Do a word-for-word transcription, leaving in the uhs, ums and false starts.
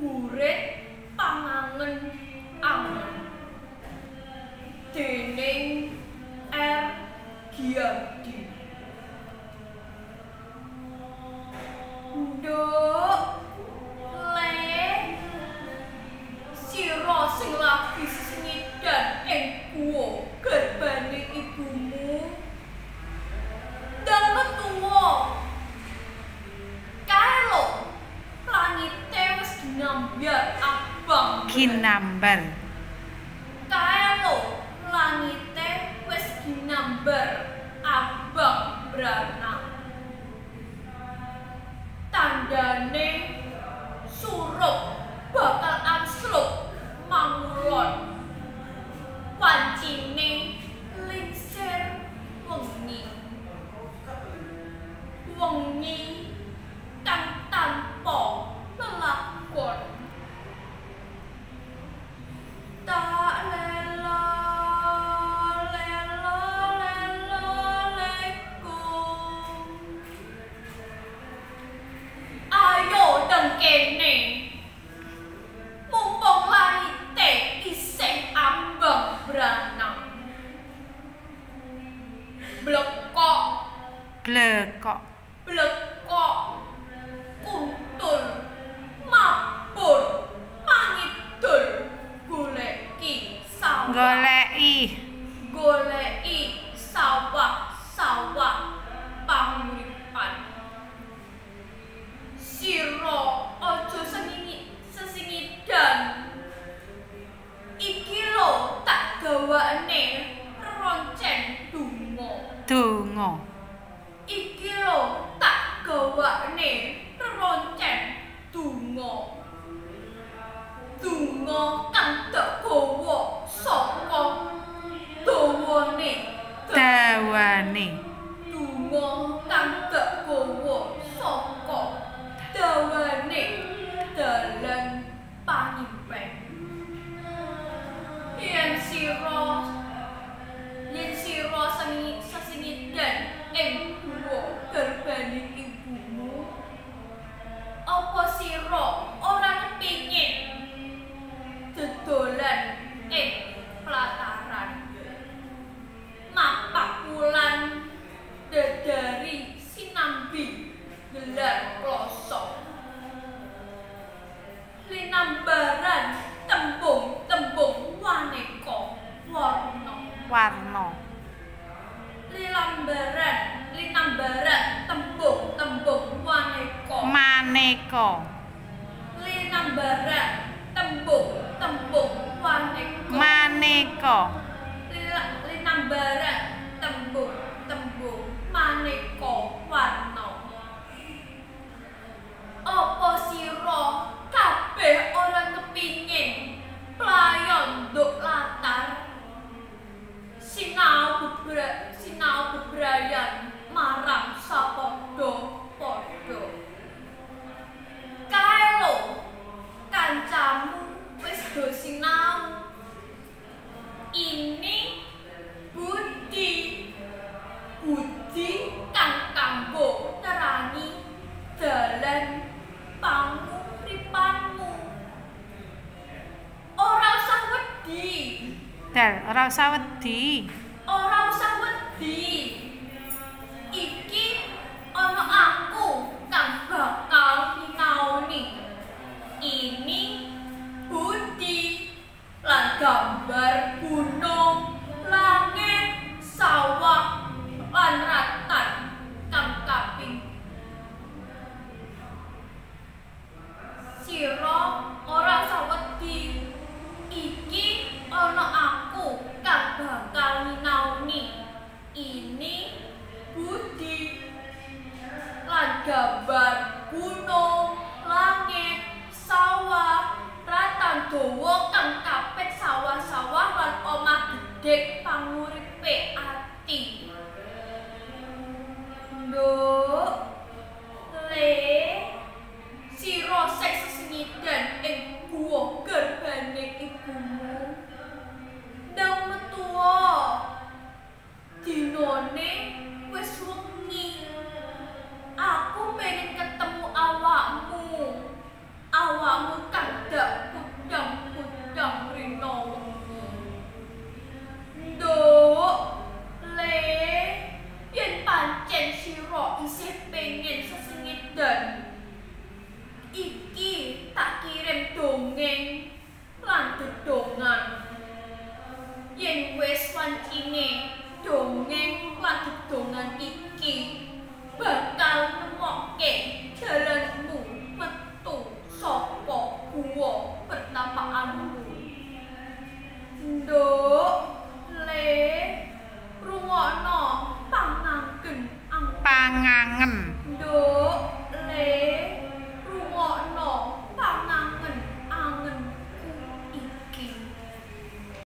Burit pangangen angen dening R. Giyadi. Nduk le sira sing lagi sengidan ing guwa gerbane ibumu ndang metuwa kae lho langite wis ginambar abang ginambar kae lho langite wis ginambar abang branang tandane surup bakal anslup mangulon wancine lingsir wengi wengi kang tanpa lelakon tak lelo lelo lelo lekum ayo deng kene mumpung larite isih ambang branang blekok blekok blekok kuntul mabur mangidul goleki sawah goleki goleki sawah-sawah panguripan sira aja sengingit sesingidan iki lho tak gawane roncen donga donga iki lho tak gawane roncen donga donga kang dawa saka dawane dawane donga kang dawa saka dawane dalan panyimpen yen sira yen sira sengi sesingidan ing guwa gerbane ibumu apa sira ora kepingin dodolan ing pelataran mapak wulan dadari sinambi gelar plosok linambaran tembung-tembung waneka warna warna lilambaran linambaran tembung-tembung waneka maneka linambaran tembung-tembung waneka maneka Lila, linambaran tembung-tembung maneka warna apa sira kabeh ora kepingin playon nduk latar sinau bebra sinau bebrayan marang sapadha-padha kae lho kancamu wis do sinau ini budi budi kang kanggo nerangi dalan panguripanmu ora usah wedi dal ora usah wedi ora usah wedi iki ana aku kang bakal nyinaoni ini budi lan gambar gunung langit sawah lan ratan kang kaping sira ora usah wedi iki ana aku kang bakal nyinaoni ini dinten iki tak kirim dongeng lan dedongan yen wis wancine dongeng lan dedongan iki bakal nemokke dalanmu metu saka guwa pertapaanmu. Nduk le rungokno pangangen pangangen